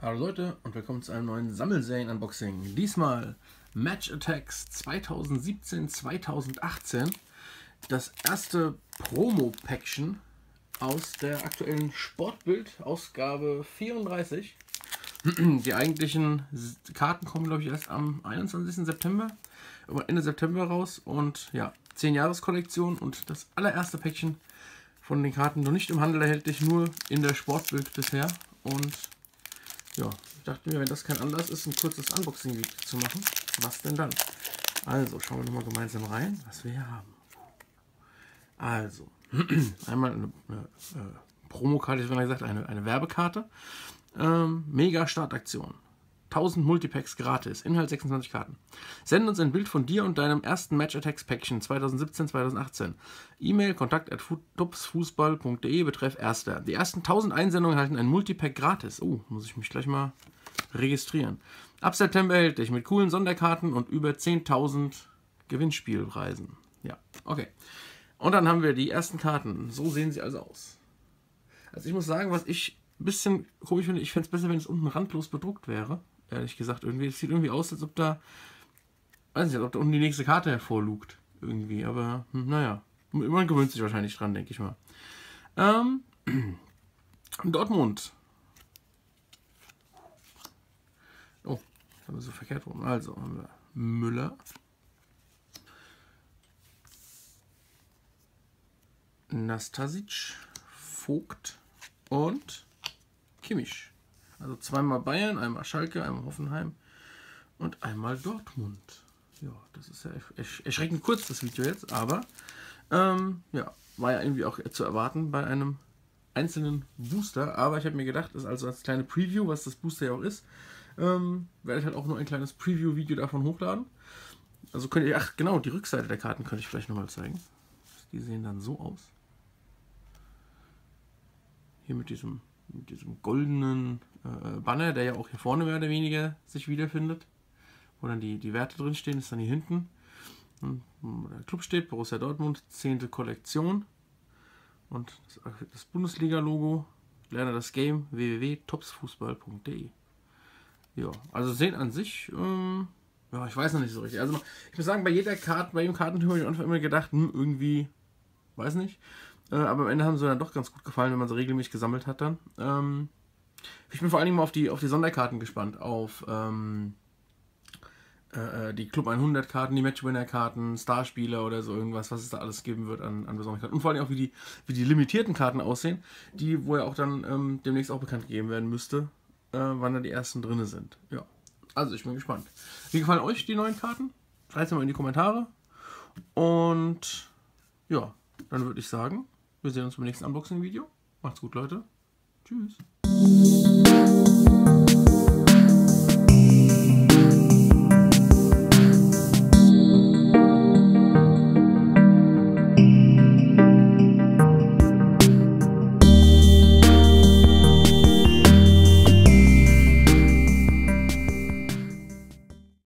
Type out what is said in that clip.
Hallo Leute und willkommen zu einem neuen Sammelserien-Unboxing. Diesmal Match Attax 2017-2018. Das erste Promo-Päckchen aus der aktuellen Sportbild-Ausgabe 34. Die eigentlichen Karten kommen, glaube ich, erst am 21. September, Ende September raus. Und ja, 10-Jahres-Kollektion und das allererste Päckchen von den Karten noch nicht im Handel erhältlich, nur in der Sportbild bisher. Und ja, ich dachte mir, wenn das kein Anlass ist, ein kurzes Unboxing-Video zu machen, was denn dann? Also, schauen wir nochmal gemeinsam rein, was wir hier haben. Also, einmal eine Promokarte, ich habe gesagt, eine Werbekarte. Mega Startaktion. 1000 Multipacks gratis. Inhalt 26 Karten. Send uns ein Bild von dir und deinem ersten Match Attax Päckchen 2017-2018. E-Mail kontakt@topsfußball.de betreff erster. Die ersten 1000 Einsendungen erhalten ein Multipack gratis. Oh, muss ich mich gleich mal registrieren. Ab September erhältlich mit coolen Sonderkarten und über 10.000 Gewinnspielpreisen. Ja, okay. Und dann haben wir die ersten Karten. So sehen sie also aus. Also ich muss sagen, was ich ein bisschen komisch finde, ich fände es besser, wenn es unten randlos bedruckt wäre. Ehrlich gesagt, irgendwie. Es sieht irgendwie aus, als ob da, weiß nicht, ob da unten die nächste Karte hervorlugt. Irgendwie, aber naja. Man gewöhnt sich wahrscheinlich dran, denke ich mal. Dortmund. Oh, das haben wir so verkehrt rum. Also haben wir Müller. Nastasic, Vogt und Kimmich. Also zweimal Bayern, einmal Schalke, einmal Hoffenheim und einmal Dortmund. Ja, das ist ja erschreckend kurz, das Video jetzt, aber ja, war ja irgendwie auch zu erwarten bei einem einzelnen Booster. Aber ich habe mir gedacht, das ist also als kleine Preview, was das Booster ja auch ist, werde ich halt auch nur ein kleines Preview-Video davon hochladen. Also könnt ihr, ach genau, die Rückseite der Karten könnte ich vielleicht nochmal zeigen. Die sehen dann so aus. Hier mit diesem goldenen Banner, der ja auch hier vorne mehr oder weniger sich wiederfindet, wo dann die Werte drin stehen, ist dann hier hinten. Der Club steht, Borussia Dortmund, 10. Kollektion und das Bundesliga-Logo, lerne das Game, www.topsfußball.de. Ja, also sehen an sich, ja, ich weiß noch nicht so richtig. Also ich muss sagen, bei jedem Kartentyp habe ich einfach immer gedacht, irgendwie, weiß nicht. Aber am Ende haben sie dann doch ganz gut gefallen, wenn man sie regelmäßig gesammelt hat dann. Ich bin vor allen Dingen mal auf die Sonderkarten gespannt. Auf die Club 100 Karten, die Matchwinner Karten, Starspieler oder so irgendwas, was es da alles geben wird an besonderen Karten. Und vor allem auch wie die limitierten Karten aussehen, wo ja auch dann demnächst auch bekannt gegeben werden müsste, wann da die ersten drin sind. Ja, also ich bin gespannt. Wie gefallen euch die neuen Karten? Schreibt es mal in die Kommentare. Und ja, dann würde ich sagen, wir sehen uns beim nächsten Unboxing-Video. Macht's gut, Leute. Tschüss.